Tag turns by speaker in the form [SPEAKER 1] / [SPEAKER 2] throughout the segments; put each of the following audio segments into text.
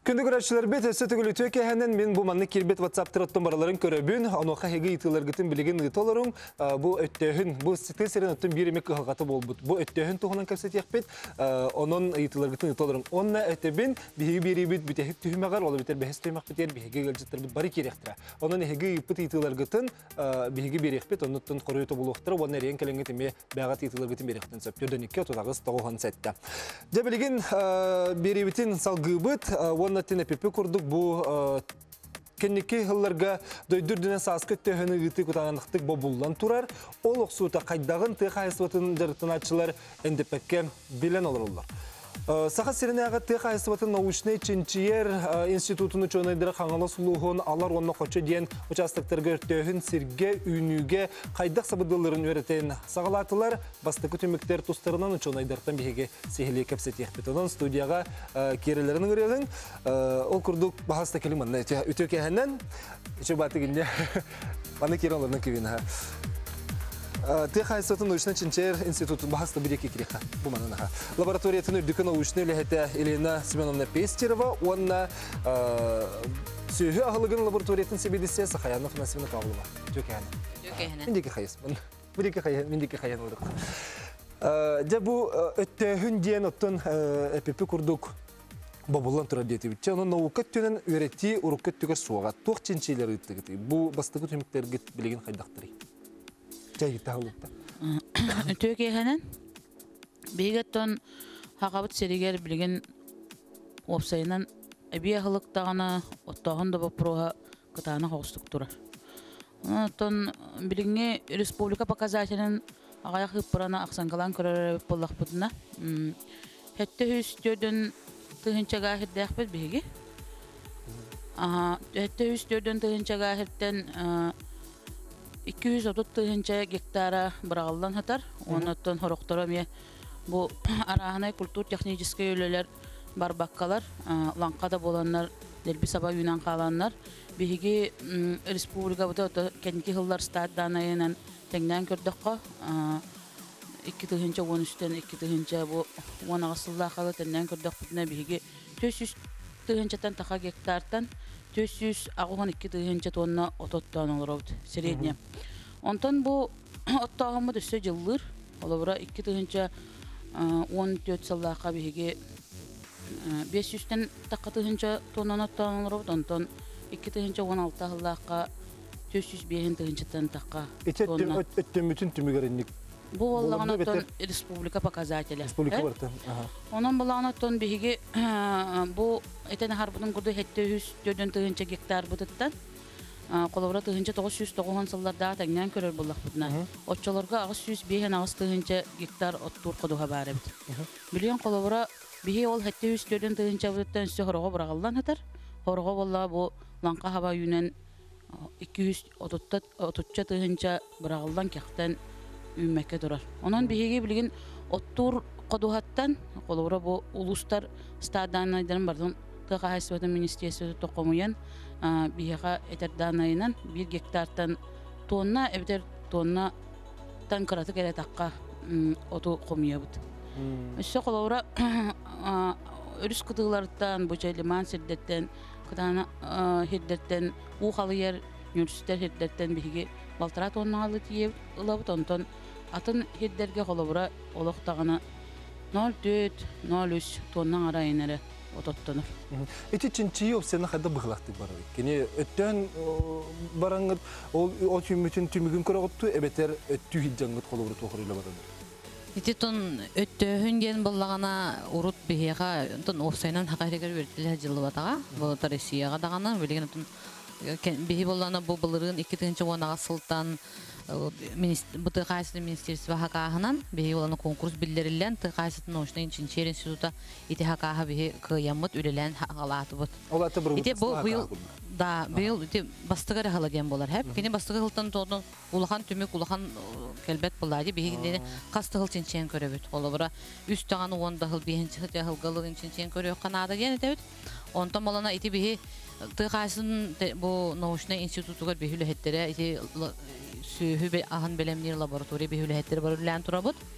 [SPEAKER 1] Күндү көрәчілер бет, өсі түгілі төкәһәнен мен бұл манны кербет WhatsApp-тыр оттон бараларын көрөбүн, оноқа хеге итыларгытын білеген ұйтоларың, бұл өттөхін, бұл сетен серен оттон бір емек қылғаты болбыт. Бұл өттөхін тұғынан көпсет яқпет, оның итыларгытын ұйтоларың. Онна өттөбін бігі беребет бүтәхік түхімеғар, олы бітер бәхес түхімек бітер, бігі гөлжеттір бұт бары керектірі. Оның хеге ипыт итыларгытын бігі берекпет, оннуттын қорыйты болуқтыры, оның әрен кәліңгетіме бәғат итыларгытын беректін сөп. Төдөнікке тұтағыз тоғыған сәтті. Дәбілеген беребетін салғыбыт, оннаттен әпепе көрдік бұл кеннеке ғылларға дөйдүрдінен сасқы төхіні ғыты күтағандықтық бобуллан тұрар. Ол оқсуыта қайдағын тұйқа айсыватын жарытыначылар әндіпәкке білен олар. Сақа серіне аға тұйқа айсыватын научный Чинчиер институтыны чонайдыры қаңалы сұлуғын алар онына қочы дейін участықтарға өртөхін сірге, үйнуге қайдақ сабыдылырын өретен сағалатылар бастықы төміктер тұстарынан чонайдыртан бейге сейхілі кәпсет еқпет. Онын студияға керелерінің өрелің. Ол күрдік бағаста келім анна өтөке әнен. Үші баты кенде баны керелерінің кевін. Тұйқа айсыватын научный Чинчиер институтын бағаста бір-екі кереқа. Лабораториятын үрдікі научный ләхеті Елена Семеновна Пестерова, онна сүйі ағылығын лабораториятын себедесе Сақаянов Насимна Павлова. Төке әні. Мендеке қайыз. Мендеке қайын олдық. Де бұл өттөхін дейін оттын әпепі күрдік бабулан тұрар дейті бітче. Оның науқат төнен өретті ұрыққат түгер суаға. Тоқ чинчейлер үттігіті. Бұл бастығы төміктерге білеген қайдақтыры.
[SPEAKER 2] Төке әнен бейгеттен хақабыт серегер білген опсайынан әбей ақылықтағына оттағын да бапыруға қытағына қоғыстық тұрар. Оттан біліңе республика показателін ағаяқ ұппырана ақсанғалан көрер болақ бұдына. Хәтті үстерден тұхынчаға әхірді әқпет бейге. Хәтті үстерден тұхынчаға әхірден 230 гектара бұрағылдан хатар. Онаттан хорықтары ме бұл арағынай культур-технический өлелер бар баққалар, лаңқада боланлар, дәлбі саба үйнан қаланлар. Бейге республика бұта кәнеке ғыллар стадданайынан тәңнен көрдіққа 2-13-тен 2-13 бұл 10 ағысылда қалы тәңнен көрдіқ бұтына бейге 400-тен тақа гектартан 400-12 тонна ототтан олар ауды, средне. Онтан бұл оттағымы түсі жылыр, олабыра 2-14 сыллаққа бейге 500-тен таққа тоннан оттан олар ауды, онтан 2-16 сыллаққа 405-тен таққа тонна.
[SPEAKER 1] Өттен мүтін түмігерінік?
[SPEAKER 2] Бұл олағын оттан республика показателі.
[SPEAKER 1] Республика барды.
[SPEAKER 2] Онан болағын оттан бейге бұл әтені харбының күрді 700 гектар бұтыттан қолауыра 990 сылларда тәңнен көрер болақ бұдына. Отчаларға ағыз 105 гектар оттур қодуға бәрі біт. Білген қолауыра бейге ол 700 бұтыттан үсті хорығы бұрағылдан әтір. Хорығы болға бұл лаңқа хаба үйінен 230 бұрағылдан кәқтен үймәкке тұрар. Онан бейге білген оттур қодуғаттан қолауыра бұл ұлыстар стаданайдарын бардың тұға хайсыватын министерстветі тоқымыян бейге әтерданайынан 1 гектартан тонна, әбітер тонна тан қыраты кәрі таққа оту қомия бұд. Үсі қолауыра үріс қытығыларыттан, бұчай лиман сірдеттен, қытаны хердеттен, ұқалы ер нүрістер хердеттен бейге балтыра тонна алы тиеп ұлабыд, онтан атын хердерге қолауыра олықтағына 0,4-0,3 тоннан арайынары ототтаныр.
[SPEAKER 1] Эти чинчии опсена қайда бұғылақты бары. Кені өттен бараңғыд, ол түйметін түймігін көрі ғытту, әбетер өтту хиджаңғыд қолауыры тоқырыйлы барады.
[SPEAKER 3] Эти тон өттөһүн ден боллагана урут бихега тон опсайнан хакайрегер бертиле жылы батага. Бу Россияга дагана билген тон бихи боллана бу былырын 2-10 сылтан бұты қайсыны министерство хақағынан бейі оланы конкурс білдерілен қайсыты научный Чинчиер института ити хақаға бейі қиямыт үлелен хақалаты бұд.
[SPEAKER 1] Олаты бір
[SPEAKER 3] ити бұл биыл ити бастығы рахаладен болар. Хәп кені бастығы ғылтан тоғын улахан түмік, улахан кәлбәт болады. Бейі қасты ғыл Чинчиер көрі бүд. Олы бұра үстіғаны 10 ғыл бейінші ғыл ғылығын Чинчиер көрі қанады ген еті бүд. Онтан болана ити бейі қайсын бұл научный институтуға бейі үлі сүйі ағын белемнер лаборатория бейхілі әттері бар үлән тұра бұд.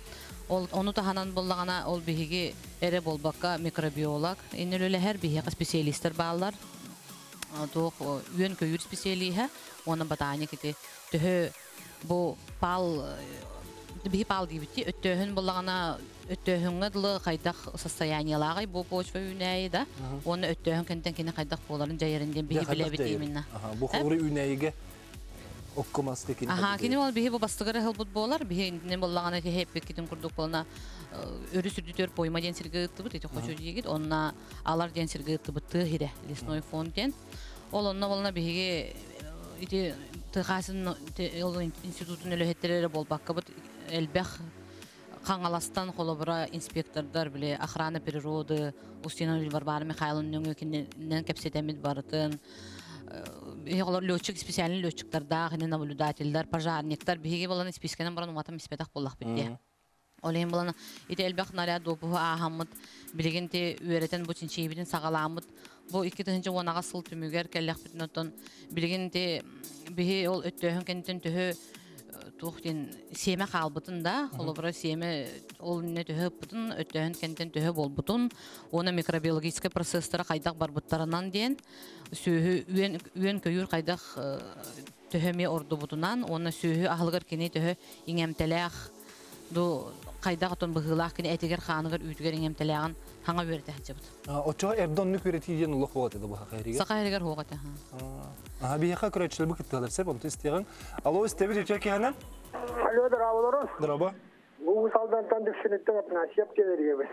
[SPEAKER 3] Onu tahanan bolлагана ол биһиги эре болбакка микробиолог, иннелеле һәр биһига специалисттер баалар. Туох үйен көйүр специалиһе, оны ботаник ити төһө бу пал биһи пал дибити өттөһүн боллагана өттөһүнгө дылы кайдак состояниялагы бу почва үнәйи да. Оны өттөһүн кентен кене кайдак боларын жайырынден биһи билебит именно.
[SPEAKER 1] Бу хуры үнәйиге оккомас текен.
[SPEAKER 3] Кини ол биһи бу бастыгары хылбут болар, биһи не боллагана те хеп китин курдук болна өрү сүрдүтөр пойма ден сиргыты бут, эти хочу дигит, онна алар ден сиргыты бут тыгире, лесной фонд ден. Ол онна болна биһиге ити тыгасын институтун өлөһеттерере болбакка бут элбэх Қаңаластан холобра инспектордар биле охрана природы Устинов Барбара Михайловна кинен кепсетемит барытын олар летчик специальный летчиктарда хинен наблюдательдар пожарниктар биги болан спискенен баран уматам испетах боллах битте. Олен болан ите элбах наряд допу ахаммыт билегенте үйрәтен бу чинчебиден сагаламыт бу 2-нче онага сыл түмүгер келлек битнотон билегенте биги ол өттөһөн кентен төһө тухтин семе халбытын да, холобра семе ол не төһөп бутун, өттөһөн кентен төһө болбутун, оны микробиологический процесстары кайдак барбыттарынан ден, сүйү үйен көйүр кайдак төһөме орду бутунан, оны сүйү ахылгар кене төһө иңемтелек, ду кайдак отон быгылак кене этигер ханыгар үтүгер иңемтелегин хаңа берде жабыт.
[SPEAKER 1] Очо эрдоннук беретиден улук болот эди бу хакайриге.
[SPEAKER 3] Сакайригер хогат.
[SPEAKER 1] Бияха көрөчүлөр бу киттелер сеп, онты истеген. Алло, истеби дечеки ханан?
[SPEAKER 4] Алло, здраволорон.
[SPEAKER 1] Здраво.
[SPEAKER 4] Бу салдантан düşүнүктө атна шеп келерге.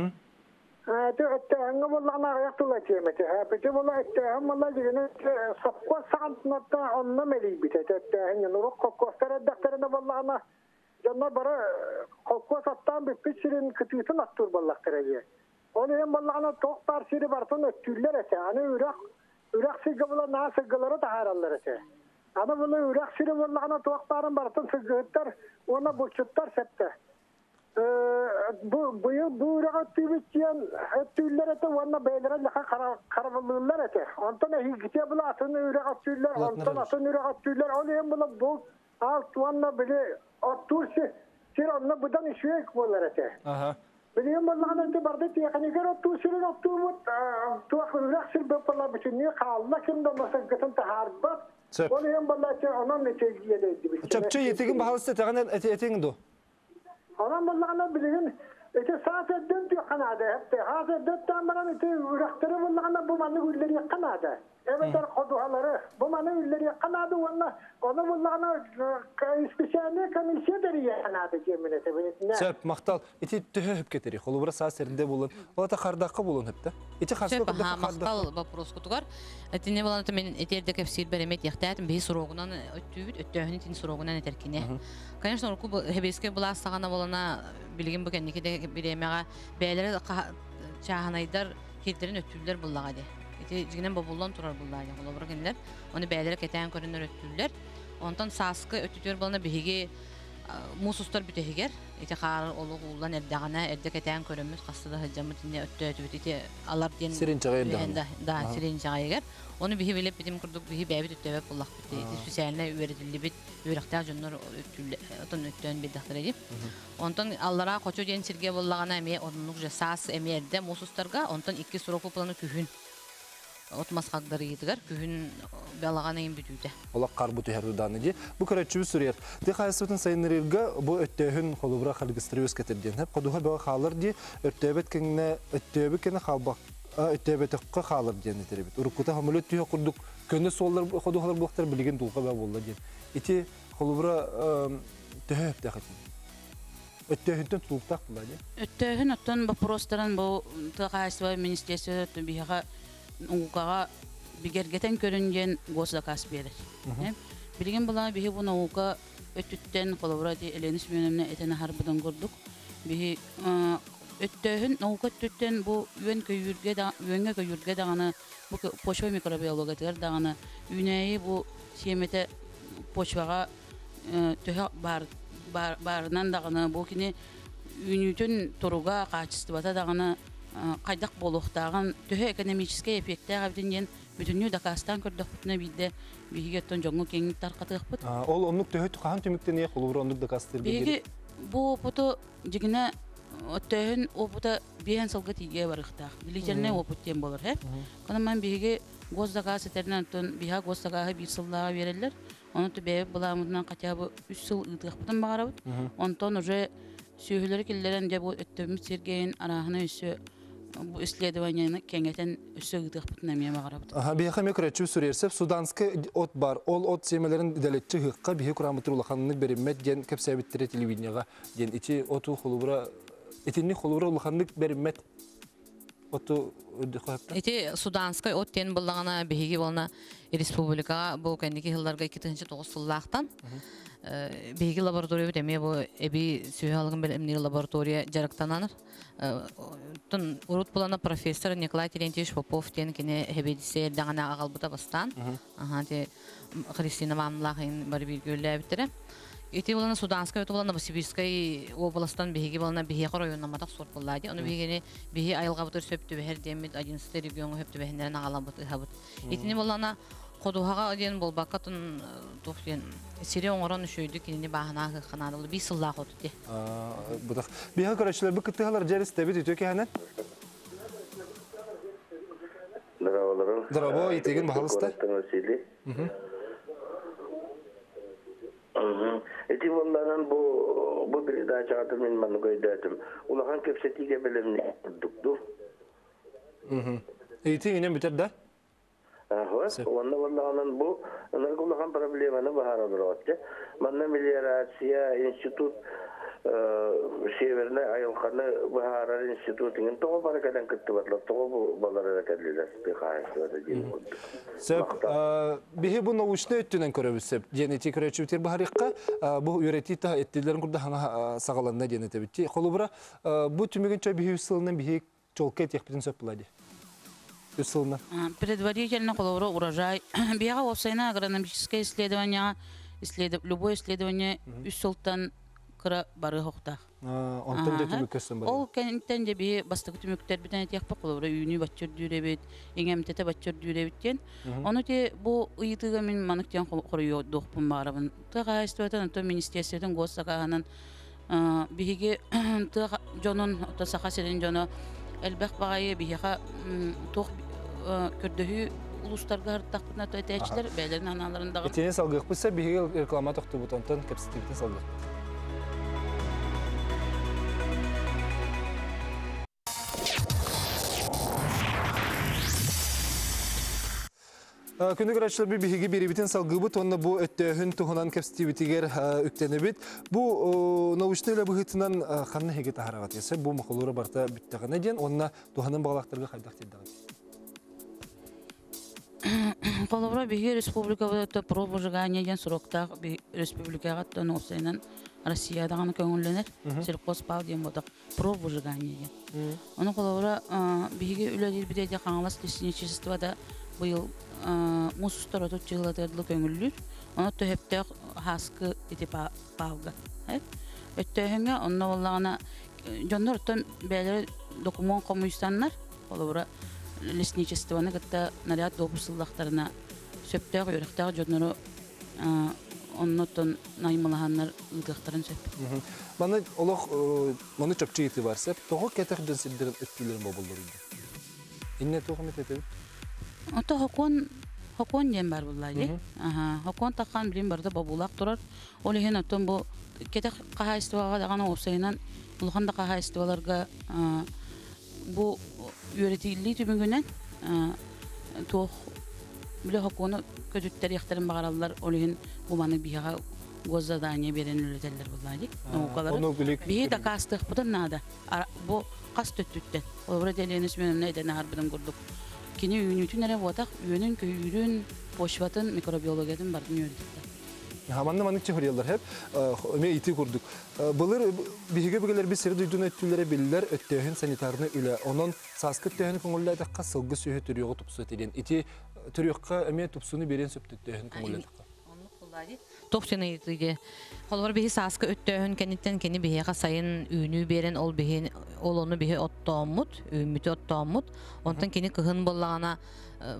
[SPEAKER 4] Аңга боллагана аяктыла темете. Пете болла этте аммалла дегене сокко сагантната онна мели битет. Аңга нурок коккостар дактарына боллагана жанна бара кокко саттан бипчирин күтүтүн аттыр боллактырыгы. Оны hem bolлагана токтар сири бартын өттүллер эте. Аны үрак сыгыбыла насыгылары тахараллар эте. Аны буны үрак сири боллагана токтарын бартын сыгыттар, оны бучуттар септе. Bu uraq tübütçiyen öttüller ete vanna beylere laka karabılırlar ete. Ondan hikite bula atını uraq tüller, ondan atını uraq tüller. Olayım bula bu alt vanna bile otursi sir onunla budan işvek bollar ete. Bileyim vallahi ente barda tiyakanigar otursirin oturmut tuak uraq sir bepala biçin niye kalla kimde masakatın taharbat. Olayım vallahi onun neçegiye deydi.
[SPEAKER 1] Çöpçü yetigin bahalısı teğenen eteğin do.
[SPEAKER 4] Anam vallahi bilin ete saat edin diyor kanada hep de saat edin tamamen ete ürektiri vallahi bu manı ülleri kanada evetler koduhaları bu manı ülleri kanada vallahi onu vallahi spesiyalne komisyon deriye kanada cemine sebebine
[SPEAKER 1] Söp maktal ete töhöp keteri holu bura saat serinde bulun o da kardakı bulun hep de ete hasıl
[SPEAKER 3] da maktal вопрос kutugar etine vallahi men eterde kefsir beremet yaxtaatım bir soruğundan öttühün tin soruğundan eterkine Конечно, руку хебеске була сагана болана билген бу кенники де биремега бәйләре чаханайдар хилтерин өттүлләр буллага ди. Эти жигенен бабулдан турар буллага. Олар кенләр, аны бәйләре кетән көрүнөр өттүлләр. Онтан саскы өттүтөр болана биге мусустар бүтегер. Эти хар олуг уллан эрдәгәнә эрдә кетән көрөмөс кастыда хаҗамы тине өттүтү ити алар ден.
[SPEAKER 1] Сиринчагайда.
[SPEAKER 3] Да, сиринчагайгер. Onu bihi bilip bitim kurduk bihi bäbit öttöbep bullak bitti. Spesialine üretildi bit ürektä jonlar öttün öttön bir daxtar edip. Ondan allara koçu den sirge bullagana eme onluk jasas emerde musustarga ondan 2 suroku planı kühün. Otmas haqdары yedigar kühün balagana em bütüde.
[SPEAKER 1] Ola qarbutu herdanı di. Bu körəçü sürüyer. Di xayısıtın sayınırırga bu öttöhün xolubra xalgıstrıyız ketirden. Hep qoduğa bağa xalır di öttөбөт kengine öttөбөт kene xalbaq öttөбөтөккө xalır diyen eterebit. Urukuta hamulöt tüye kurduk. Könde sollar qoduğalar buqtar bilgen dulqa ba bolla diyen. Iti xolubra töhöp de xatin. Öttөһүнтөн тулуктак була ди.
[SPEAKER 2] Өттөһүн оттон вопростарын бу тыгайсва министерство биха укага бигергетен көрүнген госзаказ берет. Билген була бихи бу наука өттүттен колобрати Эленис менемне этене харбыдан көрдүк. Бихи өттөһүн наука өттүттен бу үйөнгө көйүргө даганы бу почва микробиологиялар даганы үнэи бу семете почвага төһө барынан даганы бу кини үнүтүн туруга качествата даганы кайдак болуктаган төһө экономический эффекттер абдинен бүтүнү дакастан көрдөкпүтүнө бидде бигеттен жоңго кеңиттер катыгыппыт.
[SPEAKER 1] Ол онлук төһө тухан түмүктен ие холур онлук дакастыр
[SPEAKER 2] биги бу опыту жигине өттөһүн опыта биһен сылга тиге барыхтаах. Длительный опыт тем болар, хэ? Кана мен биһиге госзаказ этернен тон биһа госзакага бир сыллага берелер. Оны төбе буламынан хотя бы 3 сыл ытыхпытын багарабыт. Онтон уже сүйүлөр киллерен де бу өттөмүт сергейин арахына өсө бу исследованияны кеңетен өсө ытыхпытын эмне багарабыт.
[SPEAKER 1] Биһа мекречү сүрерсеп Суданскы от бар. Ол от семелерин иделетчи хыкка биһи курамытырлаханны бериммет ген кепсебиттере телевиденияга ген ити оту холубра этинни холубра улаханнык бериммет оту өдөхөп.
[SPEAKER 3] Эти Суданскай от тен буллагана биһиги болна республикага бу кендики жылдарга 2009 сыллактан биһиги лаборатория деме бу эби сүйалгын билимни лаборатория жарыктананыр. Тон урут булана профессор Николай Терентьевич Попов тен кине хебедисе дагана агалбыта бастан. Те Христина Мамлахин бар бир гөлләбиттере. Эти булана Суданская, это булана Новосибирская областан биһиги булана биһи районна матак сорт буллады. Аны биһиге биһи айылга бутыр сөптү бер демит 11 регион хөптү бәһнәрен агалабыт хабыт. Этини булана Ходуга ден болбакатын тофен сире оңорон үшөйдү кинени баһана ханадылы би сылла хотти.
[SPEAKER 1] Бутак. Биһа көрөчлөр бу кыттыгалар жерис тебит өтөкө ханат. Драво итеген бахалыста.
[SPEAKER 5] Эти волларан бу передача атым мен маны көйдөтүм. Улахан кепсетиге белемни курдукту.
[SPEAKER 1] Итеген бүтөр да?
[SPEAKER 5] Онда волларан бу улахан проблеманы бахара durottu. Манна мелиорация институт Северный айылканы бахара институтунун того баракадан кытты барлар. Того бу балары келдилер. Бихайсыда дейм.
[SPEAKER 1] Сөп биһи бу научный өттүнөн көрөбүз. Генетик көрөчүтер бахарыкка бу үйрөти та эттилерин курда хана сагаланна генете битти. Холубура бу түмөгөн чөй биһи сылынан биһи чолка техбитин сөп булады. Үсылна.
[SPEAKER 2] Предварительно холубура урожай. Бига овсайна агрономическое исследование, любое исследование үсөлтан кыра бары хокта.
[SPEAKER 1] Онтон да түмөкөсөн бар.
[SPEAKER 2] Ол кенттен де би бастык түмөктөр бүтән этек холубура үйүнү баччыр дүүребет, эңемтете баччыр дүүребиттен. Ону те бу ыйтыга мен маныктан корuyо доппун барабын. Тыга истөтөн то министрликтен госсаганын биге тыга жонун то сахасерин жоно элбек багайы бига тох көрдөһү улустарга артакпына төтөчлөр бәйлерин аналарындагы.
[SPEAKER 1] Этене салгык булса биге реклама тохты бутонтон капситивтен салгык. Күнү көрөчлөр биһиги берибитин салгыбыт, онна бу өттөһүн тухунан капситивитигер үктенебит. Бу научный лабыгытынан ханны хеге тахарагат есе, бу махулура барта биттагана ден, онна туханын баглактарга кайдак тилдагат.
[SPEAKER 2] Колобра биги республикада проба жигания ден срокта республикага тон осайнан Россиядагы көңүлленер. Сельхозпал ден бодак проба жигания ден. Оны колобра биги үлелер бидеде каңалас лесничествода быйыл мусустар отут жылатырлы көңүллүр. Оны төһөптөк хаскы ити палга. Өттөһөнгө онно боллагана жоннортон бәлер документ комуйстаннар. Колобра лесничествоны гытта наряд допусыллактарына сөптөк өрөктөк жоннору оннотон наймалаханнар ытыктарын сөп.
[SPEAKER 1] Маны олох маны чөпчү ити барса, того кетерден сиддерин өттүлөрүн болболдор иде. Инне тогумет этеп.
[SPEAKER 2] Ото хокон ден бар буллайды. Хокон таккан билим барда бабулак турар. Ол ихен оттон бу кетек кахайстыга дагана опсайнан улханда кахайстыгаларга бу үйрөтилли түбүнгөнөн тох биле хокону көтүттер яктарын багаралар. Ол ихен бу маны бияга госзадание берен үлетелер буллайды. Наукалар. Бие да кастык бутан нада. Бу кас төттүттен. Ол бределенис менен эден харбыдан курдук. Кини үйүнүтүн эре бодак, үйүнүн көйүрүн, почватын микробиологиядын бардын үйрөттү.
[SPEAKER 1] Хаманны маны чөһөрүлөр хеп, эме ити курдук. Булар биһиге бигелер би сер дүйдүн өттүлөрө биллер өттөһүн санитарны үлө. Онон саскы төһүн көңүлләдә касылгы сөйө төрүгө тупсу этеден. Ити төрүккө эме тупсуну берен сөптөһүн көңүлләдә.
[SPEAKER 3] Тоқтыны итиге. Холор биһи саска өттөһүн кенеттен кени биһига сайын үйнү берен ол биһи ол ону биһи оттоомут, үмүт оттоомут. Онтан кени кыһын боллагана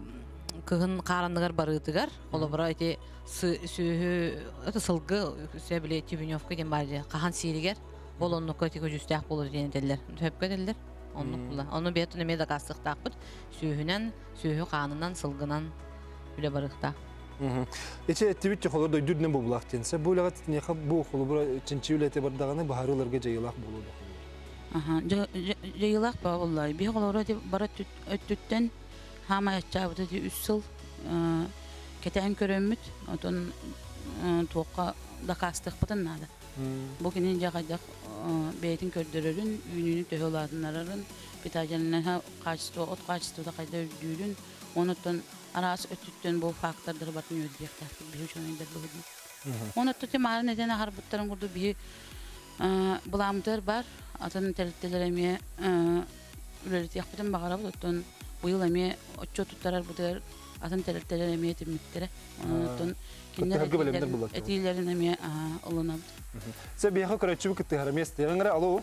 [SPEAKER 3] кыгын каранныгар барытыгар олобра эти сүйү это сылгы сөбүле тибинёвка ден барды кахан сиригер болоннукка тико жүстәк болор ден делер төпкө делер оннук була оны бетүнө меда кастыктакпыт сүйүнөн сүйү канынан сылгынан биле барыкта
[SPEAKER 1] Эче эттибит жохолор дойдурнен бублак денсе, бу лагат неха бу холубра чинчиулете бардаганы бахарыларга жайылак болуду.
[SPEAKER 2] Аха, жайылак ба wallahi. Би холора деп бара өттүттен хама ячабыды 3 жыл кетен көрөмүт, отон тоокка да кастыкпытын нада. Бу кинин жагадак бейтин көрдөрөрүн, үйүнү төһөлатынарын, питажанына качество, от качествода кайда үрдүрүн, онотон арас өттүттен бу фактордор батын өдүктәр. Би үчүн булды. Онотто темар неден харбыттарын курду би буламдыр бар, атын телтелереме үлелет яхпытын багарабы, оттон быйыл эме отчет туттарар бутар атын телтелереме темиттер. Онотон киндер этилерин эме улунабы.
[SPEAKER 1] Се бияха көрөчүбү кытты харамес дегенге алуу.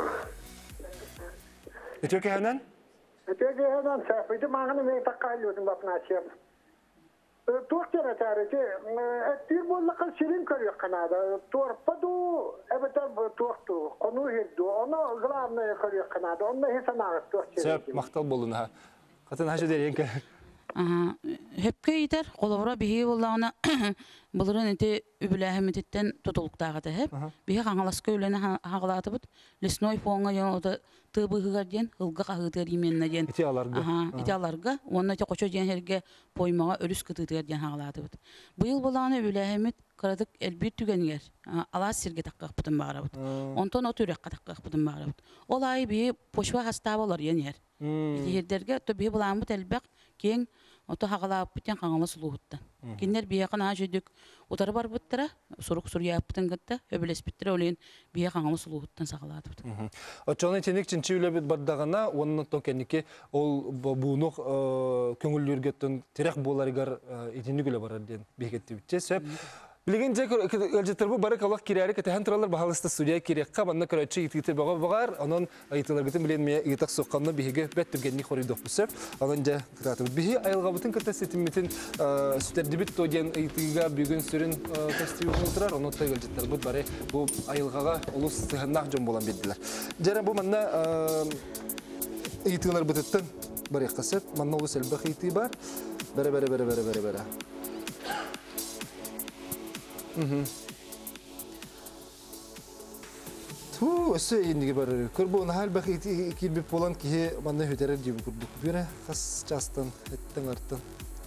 [SPEAKER 1] Эчөке ханан?
[SPEAKER 4] Эчөке ханан сапыды маңын мен таккайлыдым бапначым. Туктер атарыжы эттир боллакка ширин көрөк канада. Торпаду эбетер тукту. Кону хедду. Оны главное көрөк канада. Оны хесанагы туктер.
[SPEAKER 1] Сеп мактал болуна. Катын хажы деренке.
[SPEAKER 2] Hepke iter, kolora bihi bollağına bulurun eti übülahemetinden tutuluktağıda hep. Bihi kanalaska ölene hağılatıbıt. Lesnoy foğuna yan oda tıbıhıgar diyen, hılga kahıdır yemenine diyen.
[SPEAKER 1] İti alarga.
[SPEAKER 2] İti alarga. Onun eti koço diyen herge poymağa ölüs kıtıdır diyen hağılatıbıt. Bu yıl bollağına übülahemet karadık elbir tügeniger. Alas sirge takkak bıdın bağırabıt. Ondan o türekka takkak bıdın bağırabıt. Olay bihi poşva hasta olur yen yer. İti herderge bihi bollağımıt elbek keң ото хагалап битен каңала сулуутта. Киндер бие кана жөдүк утары бар буттара, сурук суряаптын гытта, өбөлес биттер олен бие каңала сулууттан сагалатып.
[SPEAKER 1] Очоны тенек чинчиле бит бардагана, онун токеники ол буунук көңүллөргөттөн терек боларыгар идинигүлө барар ден бекетти битче. Сөп Билген жек өлжеттер бұл бары қалақ керәрі кәтәхен тұралар бағалысты студия керекқа банна көрәтші етікті баға бағар, онын айтыларғытын білен мия етақ соққанына бейге бәттіргенні қорыйдық бұсып, онын жа тұратып. Бейге айылғабытын кірті сетіметін сүтердібіт тоген етіға бүгін сүрін кәстігі ұлтырар, оны тұй өлжеттер бұл бары бұл айылғаға ұлыс сығыннақ жон болан бедділер. Жәрі бұл манна етігілер бұтыттын бар еққасып, манна ұлыс әлбақ еті бар. Бәрі. Ту, өсі ендіге бар. Көрбі оны хал бақы келбеп болан кеге маңна өтерер дейбі көрдік. Бері қас жастан, әттің арттан.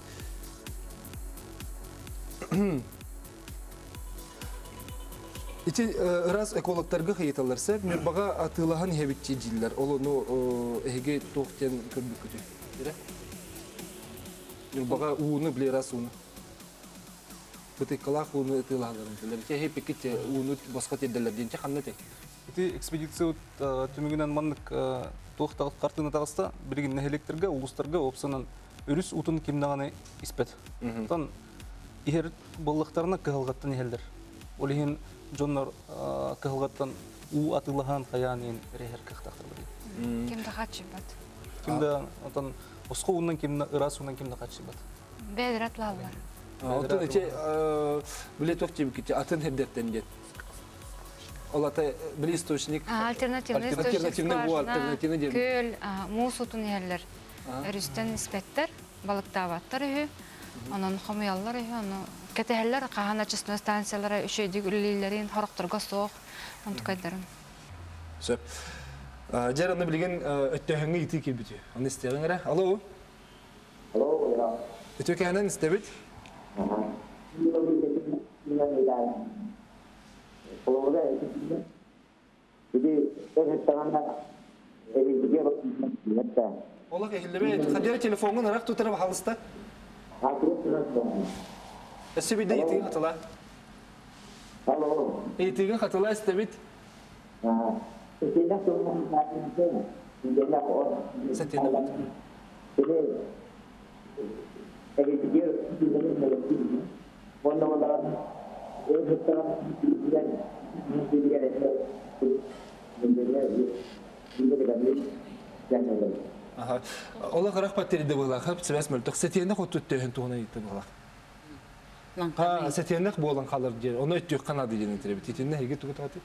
[SPEAKER 1] Ити ырас экологтарға қиеталар сәп, мен баға атылаған хебетче дейлер. Ол оны әйге тоқтен көрдік көте. Бері? Мен баға уыны біле рас уыны. Бытыкалах уны тылаларын телер. Те пекете уны босқа теделер денче ханны тек.
[SPEAKER 6] Ити экспедиция түмүгүнөн мандык токтогут картына тагыста бирген электерге, улустарга опсанан өрүс утун кимдаганы испет. Тан ихер боллуктарына кылгаттан элдер. Олихин жоннор кылгаттан у атылган каянын рехер кыктактыр.
[SPEAKER 7] Кимде качыбат?
[SPEAKER 6] Кимде атан оско ундан кимде ырасунан кимде качыбат?
[SPEAKER 7] Бедратлалар.
[SPEAKER 1] Отын эче билет октеб кете атын хеддеттен дет. Олата бил источник
[SPEAKER 7] Альтернативный источник. Көл, мус утун ерлер. Өрүстөн испеттер, балыктабаттар үһү. Анан хомуяллар үһү, аны кетелер кахана чистна станциялары үшөйдүк үлелерин хорокторго соок, онтукайдарын.
[SPEAKER 1] Сөп. Жараны билген өттөһөңгө ити келбүтү. Аны истегеңер. Алло.
[SPEAKER 5] Алло.
[SPEAKER 1] Өтөкөнөн истебит. Олақ әйілдебе, қадері телефонын арақ тұтырып қалыста? Әсібейді етігі қатыла? Етігі қатыла әстебет? Сәттені бұд. Аха. Ола гарах паттерде була, хап себес мөлтөк сетиенде хотут төһөн тугына итте була. Ха, сетиенде болан калыр жер. Оны өттүк канады деген тиребит. Титинде хеге тугутаты.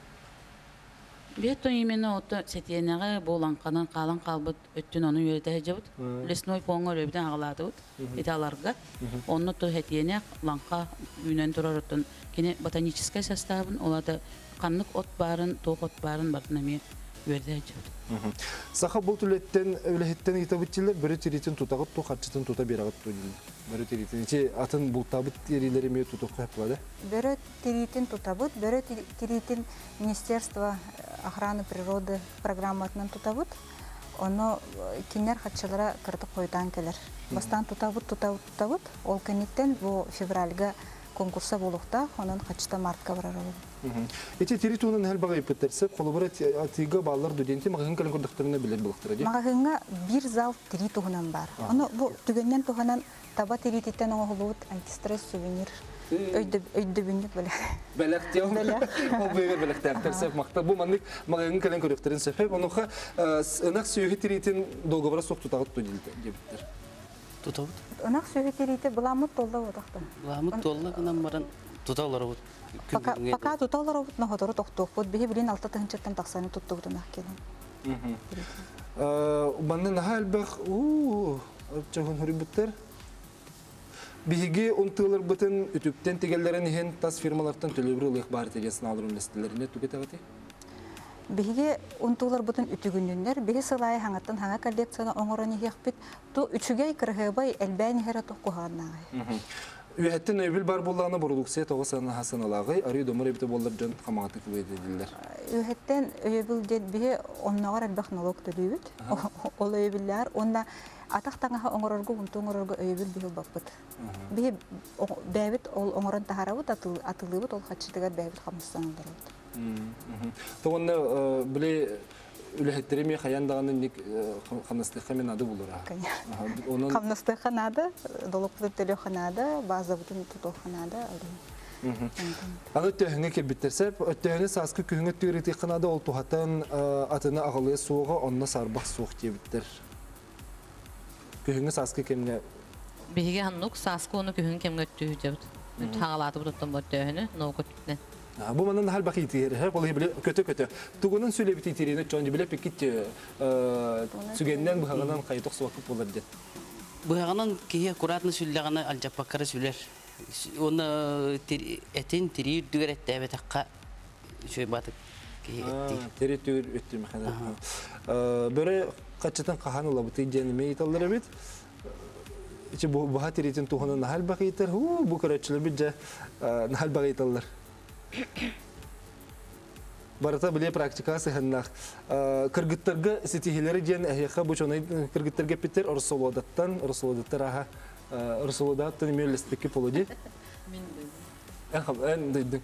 [SPEAKER 2] Бето именно ото сетиенеге боланканан калан калбыт өттүн оны үйрөтө жабыт. Лесной поңор өбдөн агалатыбыт. Италарга. Онно то сетиене ланка үйнөн турарытын кене ботанический составын олата каннык от барын, тоқ от барын бартынами үйрөтө жабыт.
[SPEAKER 1] Саха бул түлеттен өлехеттен итабыттылар бөрө тиритин тутагып то хатчытын тута берагыт туйду. Бөрө тиритин ичи атын бултабыт терилери ме тутуп капла да.
[SPEAKER 8] Бөрө тиритин тутабыт, бөрө тиритин Министерство охраны природы программатынан тутабыт. Оны кинер хатчылара кыртып койдан келер. Бастан тутабыт. Ол кенеттен бу февральга конкурса болукта, онун хатчыта мартка барар болду.
[SPEAKER 1] Эти территорияны хәл багай петерсе, колобора атыга баллар студенти магазин кален көрдүктөрүнө билет булыктыр ди.
[SPEAKER 8] Магазинга бир зал территориян бар. Аны бу түгөннен туганан таба территориян оңолут антистресс сувенир. Өйдө бүнүк беле.
[SPEAKER 1] Белектеу. Ол бөгөр белектер макта бу маннык магазин кален көрдүктөрүн сефеп, онуха ынак сүйүгү территориян долговора соктутагыт диптер.
[SPEAKER 9] Тутабыт.
[SPEAKER 8] Ынак сүйүгү территория буламыт толда отакта.
[SPEAKER 9] Буламыт толда гынан баран туталар бут.
[SPEAKER 8] Пока туталар бут нохотору токтук бут биһи билин 6 тыгынчыктан таксаны туттугутунак келин.
[SPEAKER 1] Баннан халбах чагын хөрүбүттер. Биһиги унтылар бутын үтүптен тегеллерин хен тас фирмалардан төлөбүр ылык бар тегесин алырын листлерине түгетагати.
[SPEAKER 8] Биһиге унтулар бутын үтүгүннөр, биһи сылай хаңаттан хаңа коллекцияны оңорон ихпит, ту үчүгей кыргыбай элбәни хера токкуганнагы.
[SPEAKER 1] Үһәттен өбүл бар булланы продукция тогысаны хасаналагы, ары домор эбите боллар жан хамагаты кылыйдылар.
[SPEAKER 8] Үһәттен өбүл дет биһи онногор албах налог төлөбүт. Ол өбүлләр онда атактаңа оңорорго унтуңорорго өбүл биһи баппыт. Биһи бәбит ол оңорон тахарабыт атылыбыт ол хатчытыгар бәбит хамсаңдар.
[SPEAKER 1] Тогонда биле үлехеттереме хаяндаганы ник хамнастыкка мен ады булура.
[SPEAKER 8] Онун хамнастыкка нада, долокты телеханада, база бутун тутоханада.
[SPEAKER 1] Аны төһөнгө кебиттерсеп, төһөнгө саскы күнгө тирити канада ол тухатан атына агылы суга, онна сарбак сук дебиттер. Күнгө саскы кемге
[SPEAKER 3] Биһиге ханнук саскы оны күнгө кемге түҗөбүт. Тагалаты буттан бот төһөнө, ноготтен.
[SPEAKER 1] Bu mandan hal bakı itiri, hep olay bile kötü. Tuğunun söyle bit itirini çoğunca bile pekit sügenden bu hağından kayıtık suakıp olurdu.
[SPEAKER 9] Bu hağından ki kuratını süllağını alacak bakarı süller. Onu etin tiri düğer etti evet hakka şöyle batık ki etti.
[SPEAKER 1] Tiri düğer etti mi kadar. Böyle kaçtan kahan ola bu teyceğini itallara bit. İşte bu hatır için tuğunun hal bakı itir. Bu karatçılar bitce hal bakı itallar. Barata bile praktikası hennaq. Kırgıtlarga setihileri diyen ehyaqa bu çonay kırgıtlarga biter Rusolodattar aha Rusolodattan müellisteki polodi. En dedim.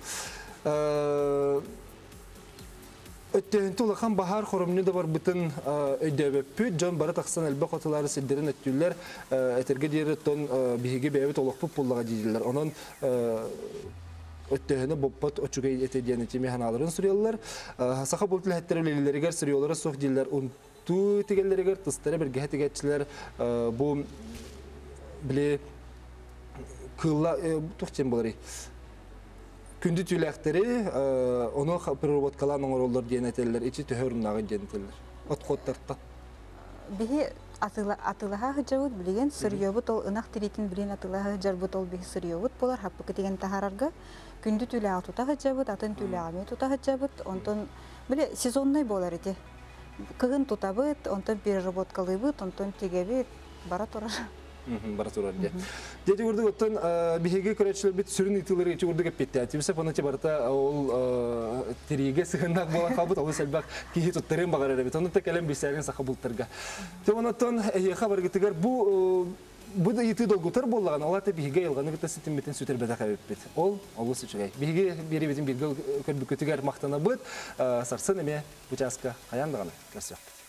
[SPEAKER 1] Öttehenti olakan bahar xorumunu da var bütün ödebepü can barat aksan elbaq otaları sildirin öttüller eterge diyereton bihigi bevet olaqpı pollağa deydiler. Onun öttehene boppat oçugay etediyen etimi hanaların sürüyorlar. Saha bultul hetterevlerileri gar sürüyorlar soq diller. Tu tigelleri gar tıstere bir gehet geçtiler. Bu bile kılla tuhçem bolari. Kündü tüylekteri onu robot kalan oğurlar diyen eteller. İçi töhöründağı diyen eteller. Ot kodtartta.
[SPEAKER 8] Bihi atılaha hıcavut bilgen sürüyobut ol ınak tiritin bilin atılaha hıcarbut ol bihi sürüyobut bolar happı ketigen tahararga kündü tüyle tuta hıcavut atın tüyle ame tuta hıcavut ondan bile sezonnay bolar edi. Kığın tutabıt ondan bir robot kalıyıbıt ondan tigebit bara torar.
[SPEAKER 1] Baraturar diye. Dedi burada ottan bihege köreçler bit sürün itileri içi orada gepetti. Atibse bana çibarta ol tirige sığınak bola kabut ol selbak ki hiç tuttarım bagar edebi. Ondan da kalem bilserin sakabultarga. Temanattan haber getigar bu da yiti dolgutar bollağın. Allah te bihege yalganı gita sitin bitin süter beda kaybet. Ol süçegay. Bihege biri bitin bir kötüger maktana bit sarsın eme bu çaska hayandağını. Kasıyor.